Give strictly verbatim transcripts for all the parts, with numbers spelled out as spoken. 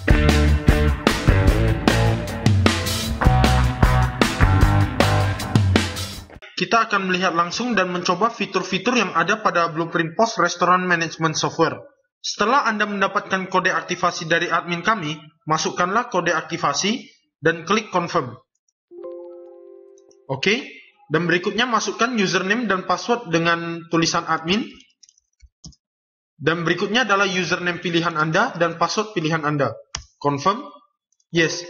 Kita akan melihat langsung dan mencoba fitur-fitur yang ada pada Blueprint P O S Restaurant Management Software. Setelah Anda mendapatkan kode aktivasi dari admin kami, masukkanlah kode aktivasi dan klik confirm. Oke, dan berikutnya masukkan username dan password dengan tulisan admin. Dan berikutnya adalah username pilihan Anda dan password pilihan Anda. Confirm. Yes.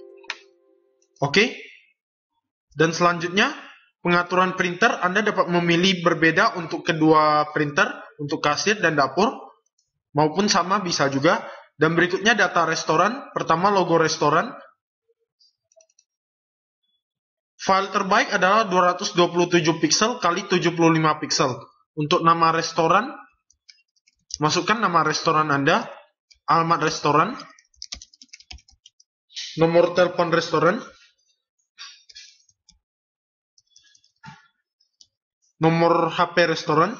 Oke. Dan selanjutnya, pengaturan printer, Anda dapat memilih berbeda untuk kedua printer, untuk kasir dan dapur, maupun sama bisa juga. Dan berikutnya data restoran, pertama logo restoran. File terbaik adalah dua ratus dua puluh tujuh piksel kali tujuh puluh lima piksel. Untuk nama restoran, masukkan nama restoran Anda, alamat restoran, nomor telepon restoran, nomor H P restoran,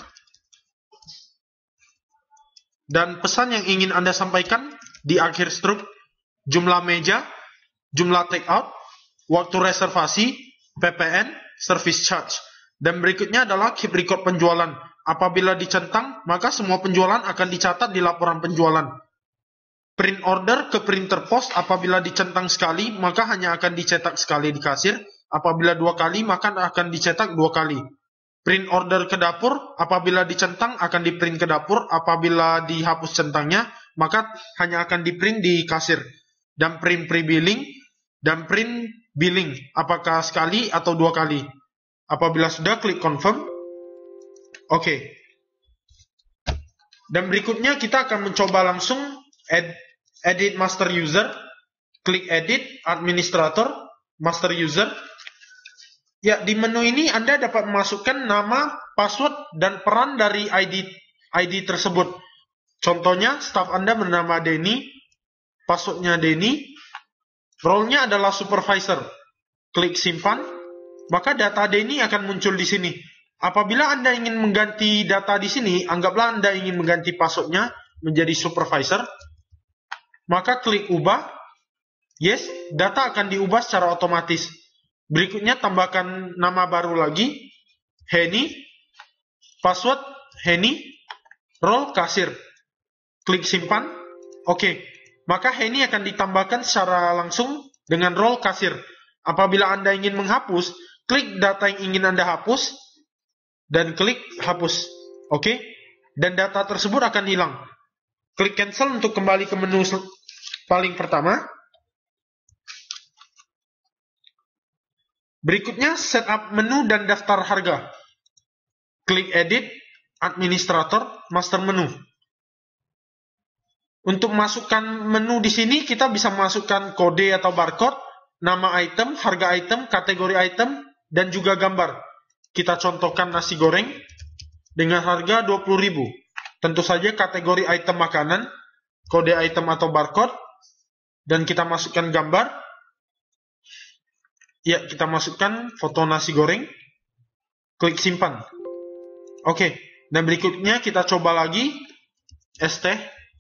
dan pesan yang ingin Anda sampaikan di akhir struk, jumlah meja, jumlah take out, waktu reservasi, P P N, service charge. Dan berikutnya adalah keep record penjualan. Apabila dicentang, maka semua penjualan akan dicatat di laporan penjualan. Print order ke printer pos, apabila dicentang sekali, maka hanya akan dicetak sekali di kasir. Apabila dua kali, maka akan dicetak dua kali. Print order ke dapur, apabila dicentang akan di-print ke dapur, apabila dihapus centangnya, maka hanya akan di-print di kasir. Dan print pre-billing, dan print billing, apakah sekali atau dua kali. Apabila sudah, klik confirm. Oke. Okay. Dan berikutnya kita akan mencoba langsung ed edit master user. Klik edit, administrator, master user. Ya, di menu ini Anda dapat memasukkan nama, password, dan peran dari I D I D tersebut. Contohnya, staff Anda bernama Denny, passwordnya Denny, role-nya adalah supervisor. Klik simpan, maka data Denny akan muncul di sini. Apabila Anda ingin mengganti data di sini, anggaplah Anda ingin mengganti passwordnya menjadi supervisor, maka klik ubah. Yes, data akan diubah secara otomatis. Berikutnya tambahkan nama baru lagi, Henny, password Henny, role kasir. Klik simpan. Oke, maka Henny akan ditambahkan secara langsung dengan role kasir. Apabila Anda ingin menghapus, klik data yang ingin Anda hapus dan klik hapus. Oke, dan data tersebut akan hilang. Klik cancel untuk kembali ke menu paling pertama. Berikutnya, setup menu dan daftar harga. Klik edit, administrator, master menu. Untuk masukkan menu di sini, kita bisa masukkan kode atau barcode, nama item, harga item, kategori item, dan juga gambar. Kita contohkan nasi goreng dengan harga dua puluh ribu. Tentu saja kategori item makanan, kode item atau barcode, dan kita masukkan gambar. Ya, kita masukkan foto nasi goreng. Klik simpan. Oke, dan berikutnya kita coba lagi es teh.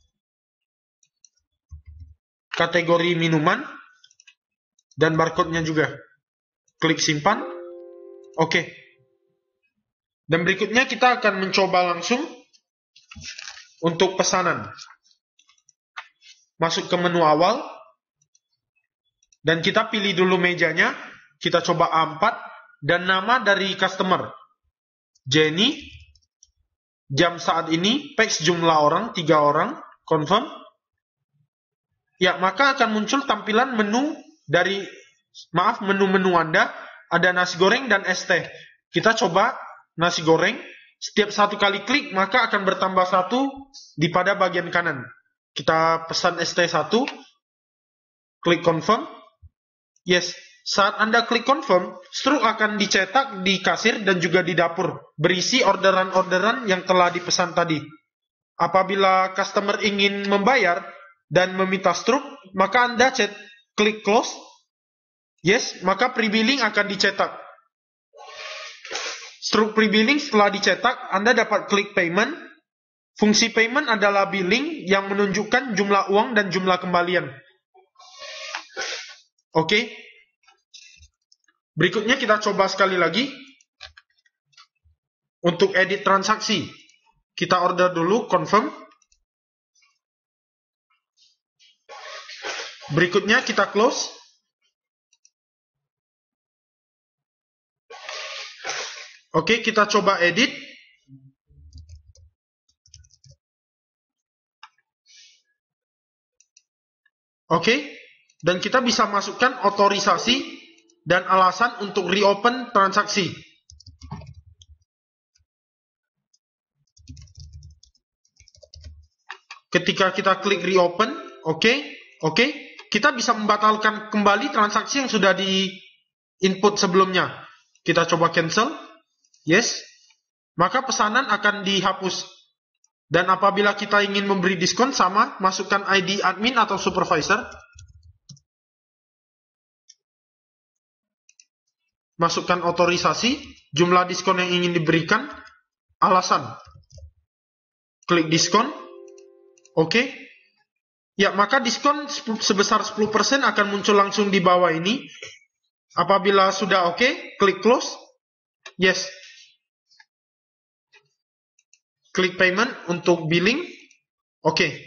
Kategori minuman. Dan barcode-nya juga. Klik simpan. Oke. Dan berikutnya kita akan mencoba langsung untuk pesanan. Masuk ke menu awal. Dan kita pilih dulu mejanya, kita coba A empat, dan nama dari customer, Jenny, jam saat ini, page jumlah orang, tiga orang, confirm. Ya, maka akan muncul tampilan menu dari, maaf, menu-menu Anda, ada nasi goreng dan es teh. Kita coba nasi goreng, setiap satu kali klik, maka akan bertambah satu di pada bagian kanan. Kita pesan es teh satu, klik confirm. Yes, saat Anda klik confirm, struk akan dicetak di kasir dan juga di dapur, berisi orderan-orderan yang telah dipesan tadi. Apabila customer ingin membayar dan meminta struk, maka Anda cet klik close. Yes, maka pre-billing akan dicetak. Struk pre-billing setelah dicetak, Anda dapat klik payment, Fungsi payment adalah billing yang menunjukkan jumlah uang dan jumlah kembalian. Oke. Berikutnya kita coba sekali lagi. Untuk edit transaksi, kita order dulu, confirm. Berikutnya kita close. Oke, kita coba edit. Oke, dan kita bisa masukkan otorisasi dan alasan untuk reopen transaksi. Ketika kita klik reopen, oke, oke, kita bisa membatalkan kembali transaksi yang sudah di input sebelumnya. Kita coba cancel, yes, maka pesanan akan dihapus. Dan apabila kita ingin memberi diskon, sama, masukkan I D admin atau supervisor. Masukkan otorisasi, jumlah diskon yang ingin diberikan, alasan. Klik diskon, oke. Ya, maka diskon sebesar sepuluh persen akan muncul langsung di bawah ini. Apabila sudah oke, klik close, yes. Klik payment untuk billing. Oke. Okay.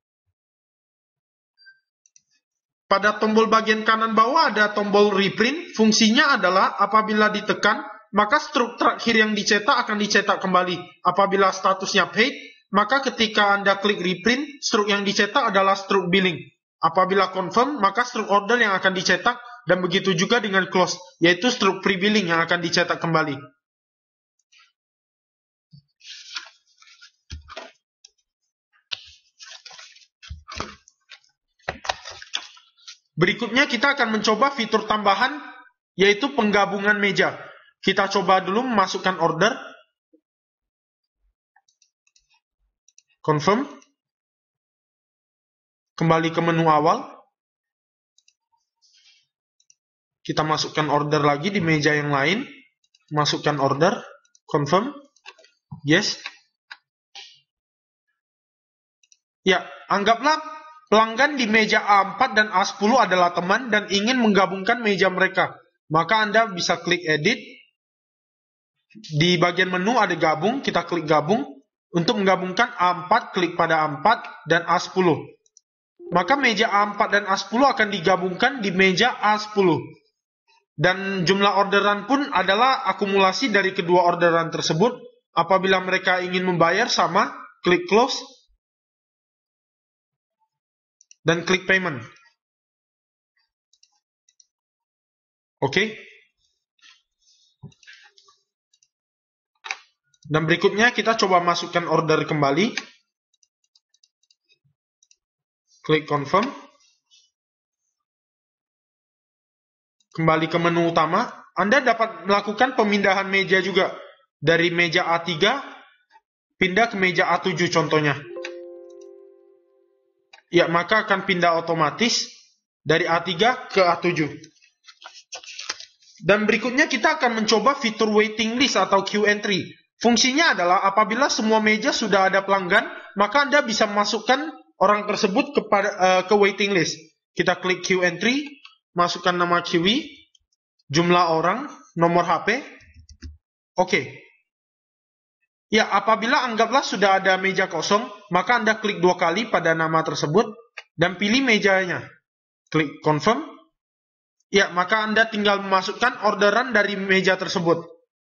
Pada tombol bagian kanan bawah ada tombol reprint. Fungsinya adalah apabila ditekan, maka struk terakhir yang dicetak akan dicetak kembali. Apabila statusnya paid, maka ketika Anda klik reprint, struk yang dicetak adalah struk billing. Apabila confirm, maka struk order yang akan dicetak, dan begitu juga dengan close, yaitu struk pre-billing yang akan dicetak kembali. Berikutnya kita akan mencoba fitur tambahan, yaitu penggabungan meja. Kita coba dulu memasukkan order. Confirm. Kembali ke menu awal. Kita masukkan order lagi di meja yang lain. Masukkan order. Confirm. Yes. Ya, anggaplah pelanggan di meja A empat dan A sepuluh adalah teman dan ingin menggabungkan meja mereka. Maka Anda bisa klik edit. Di bagian menu ada gabung, kita klik gabung. Untuk menggabungkan A empat, klik pada A empat dan A sepuluh. Maka meja A empat dan A sepuluh akan digabungkan di meja A sepuluh. Dan jumlah orderan pun adalah akumulasi dari kedua orderan tersebut. Apabila mereka ingin membayar sama, klik close. Dan klik payment. Oke. Okay. Dan berikutnya kita coba masukkan order kembali. Klik confirm. Kembali ke menu utama. Anda dapat melakukan pemindahan meja juga. Dari meja A tiga pindah ke meja A tujuh contohnya. Ya, maka akan pindah otomatis dari A tiga ke A tujuh. Dan berikutnya kita akan mencoba fitur waiting list atau queue entry. Fungsinya adalah apabila semua meja sudah ada pelanggan, maka Anda bisa memasukkan orang tersebut kepada uh, ke waiting list. Kita klik queue entry, masukkan nama Q W, jumlah orang, nomor H P. Oke. Okay. Ya, apabila anggaplah sudah ada meja kosong, maka Anda klik dua kali pada nama tersebut dan pilih mejanya. Klik confirm. Ya, maka Anda tinggal memasukkan orderan dari meja tersebut.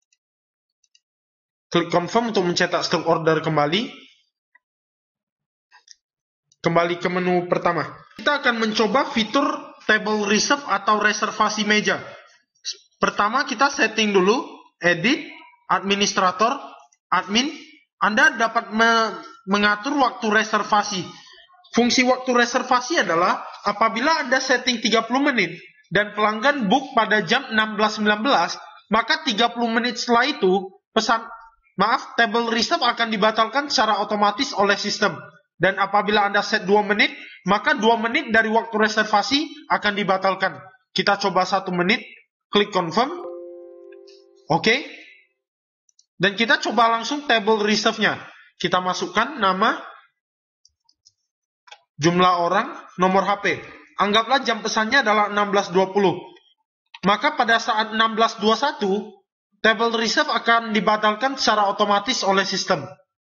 Klik confirm untuk mencetak struk order kembali. Kembali ke menu pertama. Kita akan mencoba fitur table reserve atau reservasi meja. Pertama kita setting dulu, edit, administrator, admin. Anda dapat me mengatur waktu reservasi. Fungsi waktu reservasi adalah apabila Anda setting tiga puluh menit dan pelanggan book pada jam enam belas sembilan belas, maka tiga puluh menit setelah itu pesan maaf, table reserve akan dibatalkan secara otomatis oleh sistem. Dan apabila Anda set dua menit, maka dua menit dari waktu reservasi akan dibatalkan. Kita coba satu menit, klik confirm. Oke. Okay. Dan kita coba langsung table reserve-nya. kita masukkan nama, jumlah orang, nomor H P. Anggaplah jam pesannya adalah enam belas dua puluh. Maka pada saat enam belas dua puluh satu, table reserve akan dibatalkan secara otomatis oleh sistem.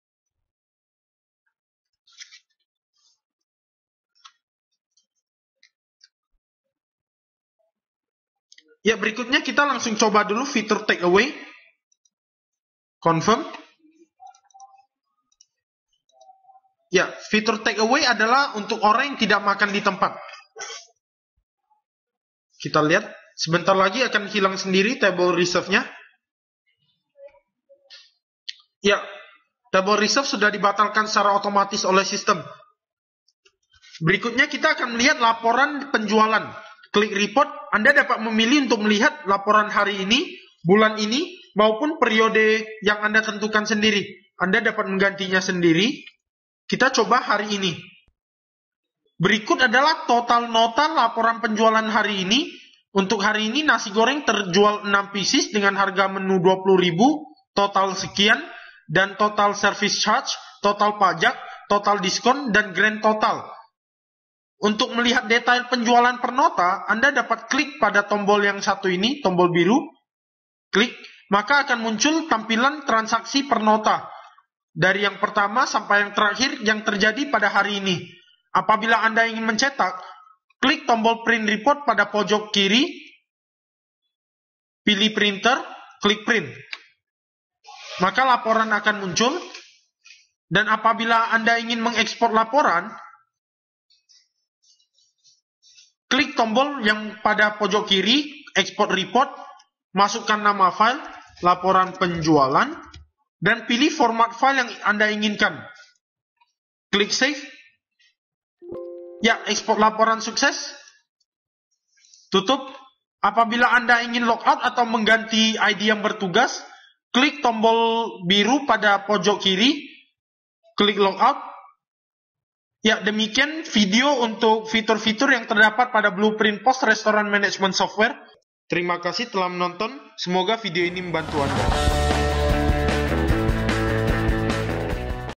Ya, berikutnya kita langsung coba dulu fitur take away. Confirm. Ya, fitur take away adalah untuk orang yang tidak makan di tempat. Kita lihat, sebentar lagi akan hilang sendiri table reserve-nya. Ya, table reserve sudah dibatalkan secara otomatis oleh sistem. Berikutnya kita akan melihat laporan penjualan. Klik report, Anda dapat memilih untuk melihat laporan hari ini, bulan ini, maupun periode yang Anda tentukan sendiri. Anda dapat menggantinya sendiri. Kita coba hari ini. Berikut adalah total nota laporan penjualan hari ini. Untuk hari ini nasi goreng terjual enam pieces dengan harga menu dua puluh ribu, total sekian, dan total service charge, total pajak, total diskon, dan grand total. Untuk melihat detail penjualan per nota, Anda dapat klik pada tombol yang satu ini, tombol biru. Klik, maka akan muncul tampilan transaksi per nota. Dari yang pertama sampai yang terakhir yang terjadi pada hari ini. Apabila Anda ingin mencetak, klik tombol print report pada pojok kiri, pilih printer, klik print. Maka laporan akan muncul, dan apabila Anda ingin mengekspor laporan, klik tombol yang pada pojok kiri, export report, masukkan nama file, laporan penjualan, dan pilih format file yang Anda inginkan. Klik save. Ya, ekspor laporan sukses. Tutup. Apabila Anda ingin logout atau mengganti I D yang bertugas, klik tombol biru pada pojok kiri, klik logout. Ya, demikian video untuk fitur-fitur yang terdapat pada Blueprint Post Restaurant Management Software. Terima kasih telah menonton. Semoga video ini membantu Anda.